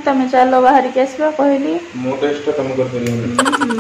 तमें चलो बाहर के आसवा कहली मो टेस्ट तुम कर परियो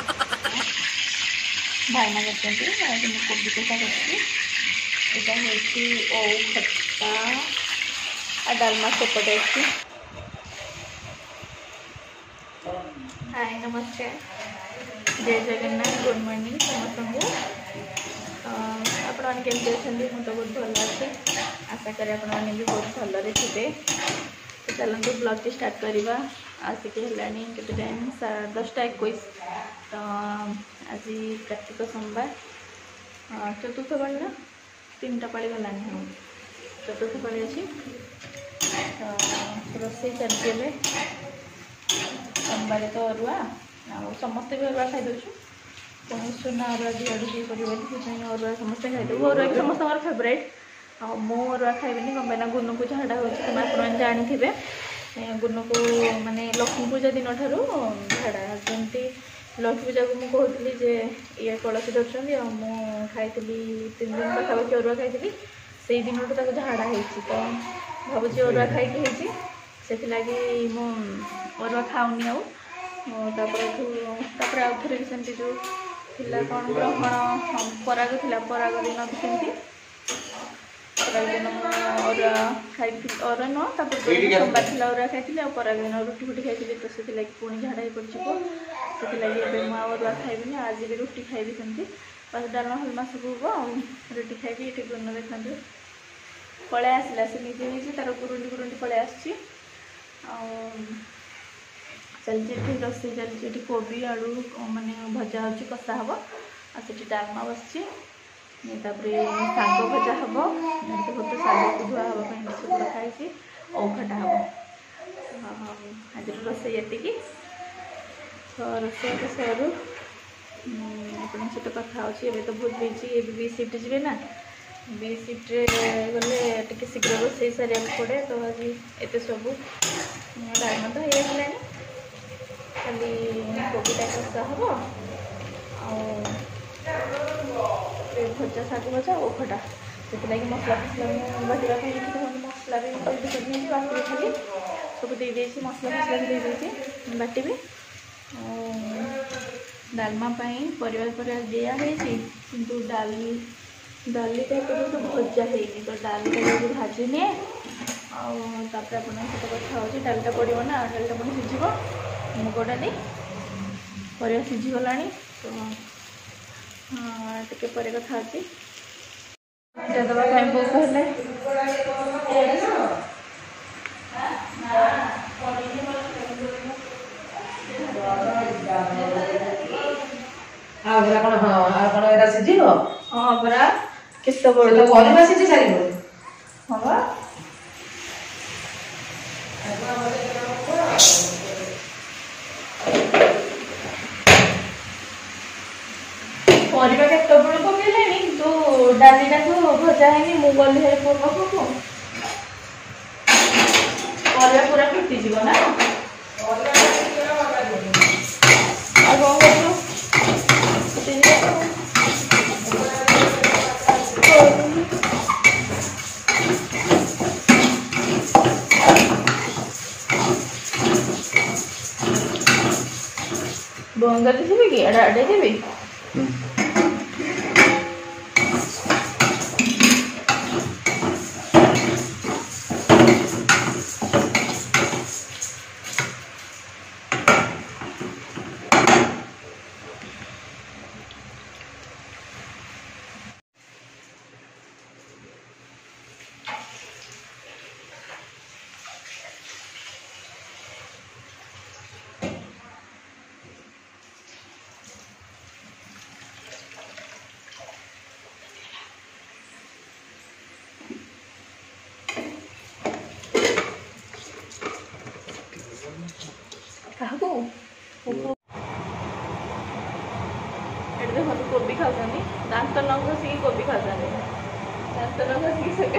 भाईना करते कोबी कषा कर ओ खट्टा आ डालमा सेपटे अच्छी। हाय नमस्कार जय जगन्नाथ गुड मॉर्निंग समस्त आपण केमती अच्छा मुझे तो बहुत भल अच्छे आशा करें आपने भी बहुत भलरे थे। तो चलते ब्लॉग टी स्टार्ट करवा आसिक है के टाइम 10:21 तो आज कार्तिक सोमवार चतुर्थ पाली ना 3टा पाली गलानी हाँ चतुर्थ पाली अच्छी तो रोसे चलते सोमवार तो अरुआ समस्ते भी अरुआ खाई दौर पुणी सुना अरुआ दिहाड़ी कर अरुआ समस्ते खाईदेव अरुआ समस्त फेवरेट मो अरुआ खाइबी कम ना गुनु को झाड़ा हो तुम जानी गुनु को माने लक्ष्मी पूजा दिन ठारू झाड़ा जमती लक्ष्मी पूजा को मुझे कहती जे ये कलसी धरती खाई 3 दिन पाखापाखि अरुआ खाई से दिन तक झाड़ा हो तो भावुँ अरुआ खाई से मु अरुआ खाऊनी आउे आउ थे सेमती जो कौन ग्रहण पराग थी पराग दिन भी सेमती पराग दिन अरुआ खाई अरुआ नुह सोमवार थी अरुआ खाई पराग दिन रुटी फुटी खाई तो से पुणी झाड़ा हो पड़े से अरुआ खाइबी आज भी रुटी खाइबी सेमती बस डालमा हलमा सब हम रुटी खाइबी ये गुण देखते पलि आसला से निजे निजे तार गुरुंडी गुरुंडी पलि आसी चलती रोसे चलती कोबी आलू माने भजा हो कषा हम आठ डालमा बस साग भजा हम बहुत साग को धुआ हाँपाई सब रखाई औखटा हम आज रोसे ये तो रोसे तो सरू आप सहित कथा होती तो बहुत बिजी ये बी सिफ्ट जी ना बी सिफ्ट्रे गले टे शीघ्र रोसे सारे पड़े तो आज एत सब डालमा तो हो खाली कोबीटा कषा हम भजा शाग भजा ओखटा से मसला फसला बाटा मसला भी बाटी खाली सब दे मसला फसला भी दे बाटी डालमा परिवार दिखाई कि डालीटा तो भजा है तो डालीटा भाजी निए आपत कथा हो डालीटा पड़ो ना डालीटा पुणी सीझ मुग डाली पर सीझीगला तो टे पर कथा अच्छी दबा टाइम बहुत हेल्ले हाँ परा किस्त सीझी सारी हाँ परिवा केत बड़े पकड़े तो डालीटा तो भजा है मु गली है पुर पाखक परिवा पूरा फिटिज ना बंगा देवी कि अड़े देवी कोबी खाऊनी दांत न घसी कोबी खाऊनी दांत न घसी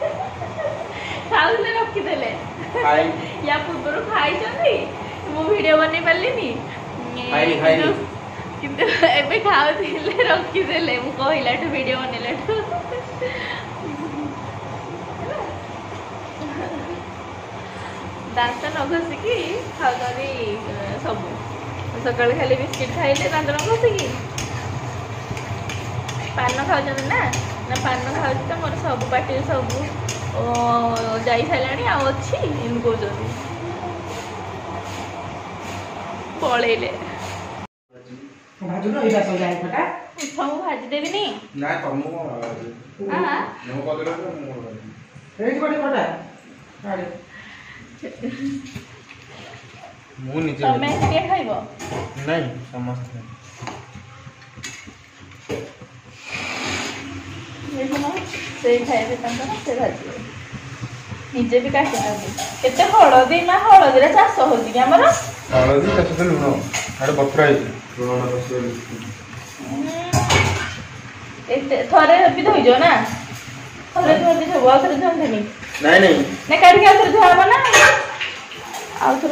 खाऊले रखीदे या पूर्व खाई मु वीडियो बन पारे किंतु एबे खाऊले रखीदे मु कहला वीडियो बनला ଦାନ୍ତ ନ ଘଷିକି ଖାଉଛନ୍ତି ସବୁ। ସକାଳେ ଖାଲି ବିସ୍କିଟ୍ ଖାଇଲେ ଦାନ୍ତ ନ ଘଷିକି। ପାନ ଖାଉଛନ୍ତି ନା ପାନ ଖାଉଛି ତ ମୋର ସବୁ ପାଟିରେ ସବୁ ଯାଇ ସାରିଲାଣି ଆଉ ଅଛି ଏମିତି କହୁଛନ୍ତି। ପଳେଇଲେ ସବୁ ଭାଜି ଦେବିନି। ନା ତମକୁ ମୁଁ ନିଜେ ତମେ କିଏ ଖାଇବ? ନାଇଁ ସମସ୍ତେ ସେ ଖାଇବେ ତାଙ୍କର ସେ ଭାଜିବେ ନିଜେ ବି କାଟିଛନ୍ତି। କେତେ ହଳଦୀ ନା ହଳଦୀରେ ଚାଷ ହଉଛି କି ଆମର? ହଳଦୀ ତା ସହିତ ଲୁଣ ଆଡେ ବତୁରା ହେଇଛି ଏତେ ଥରେ ବି ଧୋଇଛ ନା? ଥରେ ଧୁଅନ୍ତି ସବୁ ଆଉ ଥରେ ଧୁଅନ୍ତିନି? ନାଇଁ ନାଇଁ ନା କାଢିକି ଆଉ ଥରେ ଧୁଆ ହବ ନା ଆଉ ଥରେ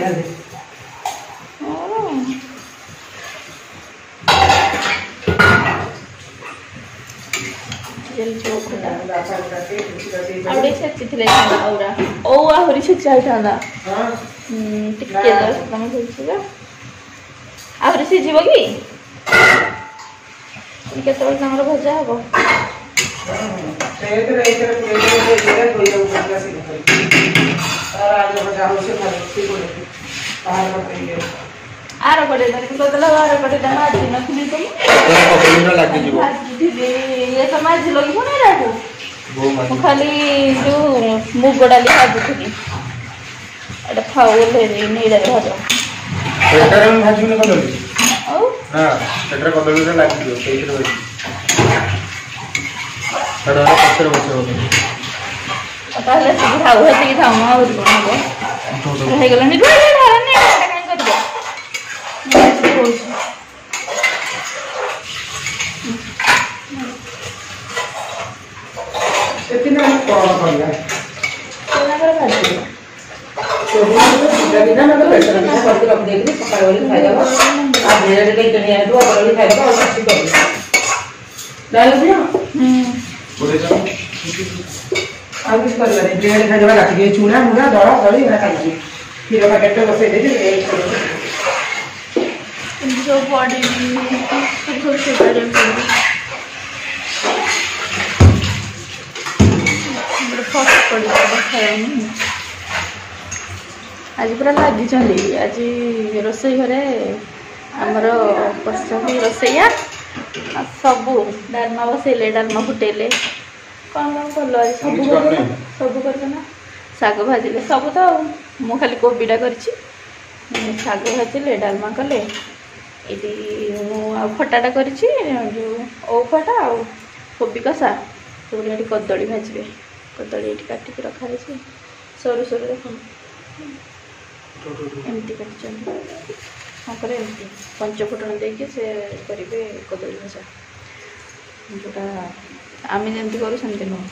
ଆଉ ଛେଚିଥିଲେ ଆହୁରି ଛେଚା ହେଇଥାନ୍ତା। ଟିକେ ତମେ ଆହୁରି ସିଝିବ କି? କେତେବେଳେ ତାଙ୍କର ଭଜା ହବ? ଆର କଡ଼େ ଧରିକି କହିଦେଲା ଆର କଡ଼େଟା ମାଜି ନଥିଲି ତ ଭାଜିଥିଲି ଇଏ ତ ମାଜି ଲଗି ପୁଣି ଏରାକୁ ମୁଁ ଖାଲି ଯୋଉ ମୁଗ ଡାଲି ଭାଜୁଥିଲି। ଏଇଟା ଖାଉ ନେଇଯାଏ ଭାଜ ଭାଜିବୁନି କଦଳୀ ଆଉ ସେଠାରେ କଦଳୀରେ ଲାଗିଯିବ ସେଇଥିରେ ଭାଜି ପଛରେ ବସେଇବ ତାହେଲେ ଥାଉ ହେତିକି ଥାଉ ମୁଁ ଆହୁରି କଣ ହବ ହେଇଗଲାଣି ଆଉ କିଛି କରିବାନି ବ୍ରେଡ୍ ଖାଇଦେବା ରାତିକି ଚୁନା ମୁନା ଦଳା ଦଳି ଖାଇଛି କ୍ଷୀର ପ୍ୟାକେଟଟା ବସେଇ ଦେଇଛି ସବୁ ବଡି ଆଜି ପୁରା ଲାଗିଛନ୍ତି। ଆଜି ରୋଷେଇ ଘରେ ଆମର ବସିଛନ୍ତି ରୋଷେଇଆ ସବୁ ଡାଲମା ବସେଇଲେ ଡାଲମା ଫୁଟେଇଲେ କ'ଣ କଲ ସବୁ ସବୁ କରିଛ ନା ଶାଗ ଭାଜିଲେ ସବୁ ତ ଆଉ ମୁଁ ଖାଲି କୋବିଟା କରିଛି। ଶାଗ ଭାଜିଲେ ଡାଲମା କଲେ ଏଇଠି ମୁଁ ଆଉ ଖଟାଟା କରିଛି ଯେଉଁ ଓଉ ଖଟା ଆଉ କୋବି କଷା ସେଗୁଡ଼ା ଏଠି କଦଳୀ ଭାଜିବେ। କଦଳୀ ଏଠି କାଟିକି ରଖାହେଇଛି ସରୁ ସରୁ ଦେଖନ୍ତୁ ଏମିତି କାଟିଛନ୍ତି ତାପରେ ଏମିତି ପଞ୍ଚଫୁଟଣ ଦେଇକି ସେ କରିବେ କଦଳୀ ଭଜା ଯେଉଁଟା ଆମେ ଯେମିତି କରୁ ସେମିତି ନୁହଁ।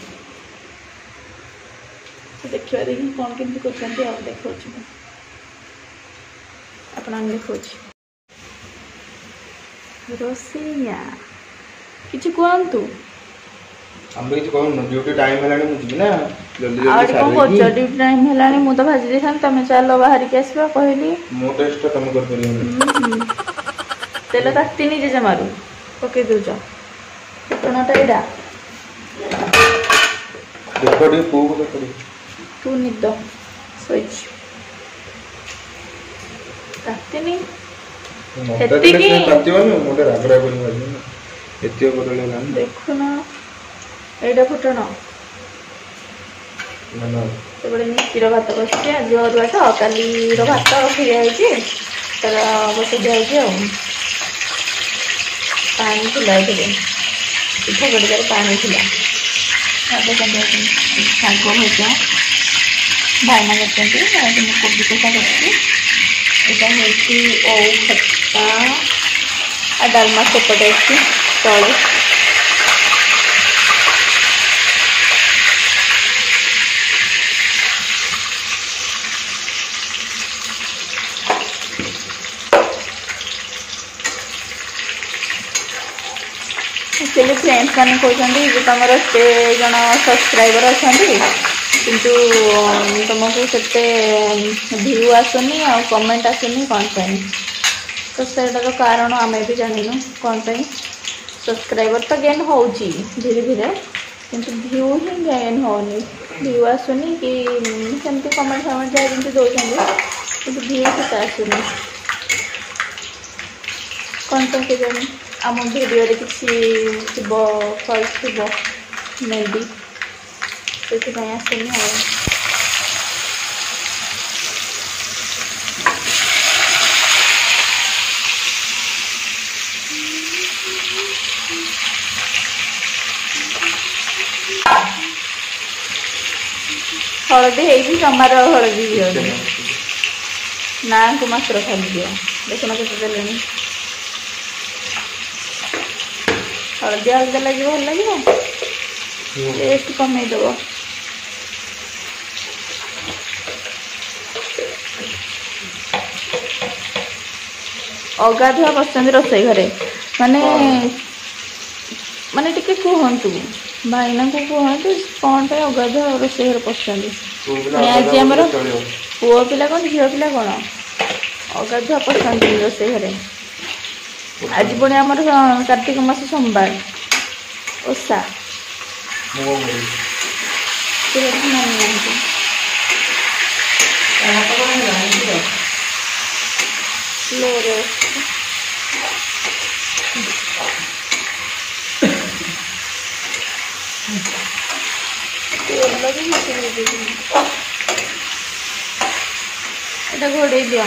ସେ ଦେଖିବା ଦେଖି କ'ଣ କେମିତି କରୁଛନ୍ତି ଆଉ ଦେଖାଉଛି ମୁଁ ଆପଣଙ୍କୁ ଦେଖାଉଛି। ରୋଷେଇଆ କିଛି କୁହନ୍ତୁ। ଆମେ କିଛି କହୁନୁ ଡ୍ୟୁଟି ଟାଇମ୍ ହେଲାଣି ମୁଁ ଯିବି ନା ଜଲ୍ଦି ଆଉ ଜଲ୍ଦି କ'ଣ କରୁଛ? ଡ୍ୟୁଟି ଟାଇମ୍ ହେଲାଣି ମୁଁ ତ ଭାଜି ଦେଇଥାନ୍ତି ତମେ ଚାଲ ବାହାରିକି ଆସିବା କହିଲି। ମୋ ଟେଷ୍ଟଟା ତମେ କରିପାରିବନି। ତେଲ ତାତିନି ଯେ ଜମାରୁ ପକେଇ ଦେଉଛ ଫୁଟଣଟା ଏଇଟା ଦେଖ ଟିକେ ପୁଅକୁ ଦେଖ ତୁ ନିଦ ଶୋଇଛୁ ତାତିନି ତାତିବନି ଗୋଟେ ରାଗ ରାଗ କରି ଭାଜିବ ଏତିକି ବଦଳି ହେଲାଣି ଦେଖୁନ ଏଇଟା ଫୁଟଣ ସେପଟେ ନିତିର ଭାତ ବସିଛି। ଆଜି ଅରୁଆ ତ କାଲିର ଭାତ ରଖିଦିଆହେଇଛି ତାର ବସେଇ ଦିଆହେଇଛି ଆଉ ପାଣି ଥିଲା ଏଥିରେ ପିଠା ଗଡ଼ିକାରେ ପାଣି ଥିଲା। ଶାଗ ଭଜା ଭାଇନା କରିଛନ୍ତି ଆଜି ମୁଁ କୋବି କଷା କରିଛି। ଏଇଟା ହେଉଛି ଓଉ ଖଟା ଆଉ ଡାଲମା ସେପଟେ ଅଛି ତଳେ। एक्चुअली फ्रेंड्स मैंने कहते जो तुम एत जन सब्सक्राइबर अच्छा किंतु तुमको से व्यू आसुनी आ कमेंट आसुनी कौन पाई तो सेटार कारण आम भी जानू कौन पाई सब्सक्राइबर तो गेन हो धीरे धीरे किंतु व्यू ही गेन होनी व्यू आसुनी कि सेमती कमेंट फमेंट जहाँ जमी दौरान कि व्यू से आसुनी कौन पाई के जानी आम भिडियो किसी फल्स थी मे बी से आसुनी आ हलदी है जमार हलदी दियो ना को मात्र खाली दियो देखना कैसे देले हलदी हल्दी लगे भल लगे टेस्ट कमे दब अगाधुआ बसुँच रोसई घरे माने माने टिके कहतु भाईना को कहतु कौन पे अगाधुआ रोसई घर पसंद आज आमर पुओ पिला कौन झील पिला कौन अगाधुआ पसंद रोसई घरे आज पुणी आमर कार्तिक मास सोमवार ओषा এটা ঘোড়াই দিও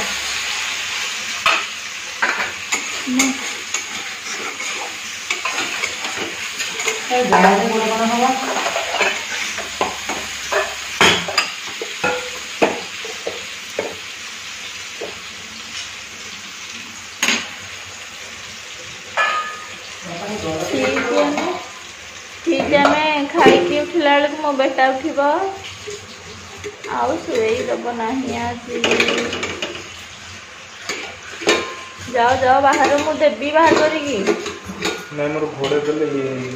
ठीक है खाई उठला बेलू मो बेटा उठब आईदब ना आज जाओ जाओ बाहर मु देवी बाहर करी मोर घोड़े देले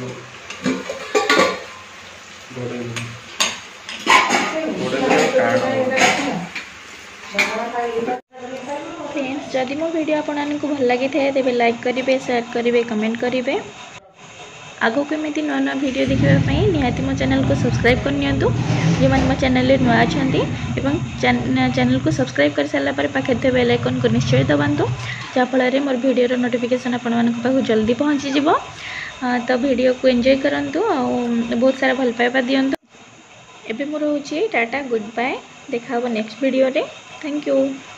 फ्रेंड्स जदि मो वीडियो आपको भल लगी थे तेज लाइक करेंगे शेयर करेंगे कमेंट करेंगे आगो को एमती नुआ नुआ वीडियो देखापी निहाती मो चैनल को सब्सक्राइब करनी जो मैंने मो चैनल नुआ अच्छा चैनल को सब्सक्राइब कर सारापर पाखे थे बेल आइकन को निश्चय दबातु जहाँफल मोर वीडियो नोटिफिकेशन आपको जल्दी पहुँची तो वीडियो को एंजॉय करंतु बहुत सारा भल पाइबा दियंतु एबे मोर होची टाटा गुड बाय देखा नेक्स्ट वीडियो रे थैंक यू।